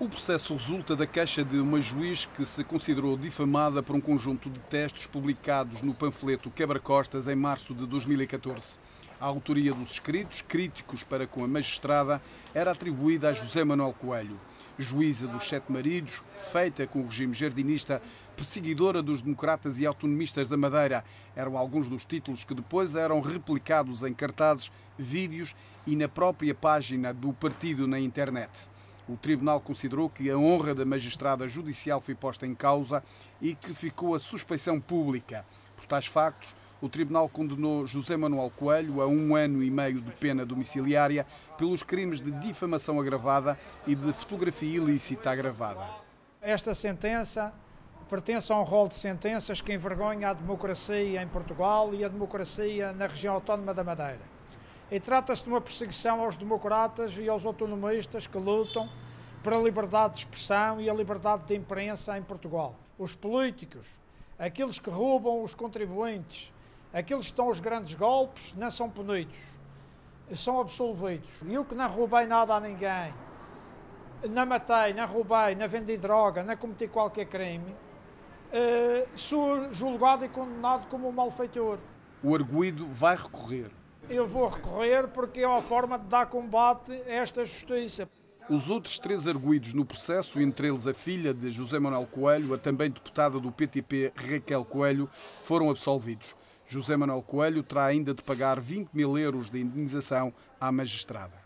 O processo resulta da queixa de uma juiz que se considerou difamada por um conjunto de textos publicados no panfleto Quebra-Costas em março de 2014. A autoria dos escritos, críticos para com a magistrada, era atribuída a José Manuel Coelho. Juíza dos Sete Maridos, feita com o regime jardinista, perseguidora dos democratas e autonomistas da Madeira, eram alguns dos títulos que depois eram replicados em cartazes, vídeos e na própria página do partido na internet. O Tribunal considerou que a honra da magistrada judicial foi posta em causa e que ficou a suspeição pública. Por tais factos, o Tribunal condenou José Manuel Coelho a 1 ano e meio de pena domiciliária pelos crimes de difamação agravada e de fotografia ilícita agravada. Esta sentença pertence a um rol de sentenças que envergonha a democracia em Portugal e a democracia na região autónoma da Madeira. E trata-se de uma perseguição aos democratas e aos autonomistas que lutam pela liberdade de expressão e a liberdade de imprensa em Portugal. Os políticos, aqueles que roubam os contribuintes, aqueles que dão os grandes golpes, não são punidos, são absolvidos. Eu que não roubei nada a ninguém, não matei, não roubei, não vendi droga, não cometi qualquer crime, sou julgado e condenado como um malfeitor. O arguido vai recorrer. Eu vou recorrer porque é uma forma de dar combate a esta justiça. Os outros 3 arguidos no processo, entre eles a filha de José Manuel Coelho, a também deputada do PTP Raquel Coelho, foram absolvidos. José Manuel Coelho terá ainda de pagar 20 mil euros de indenização à magistrada.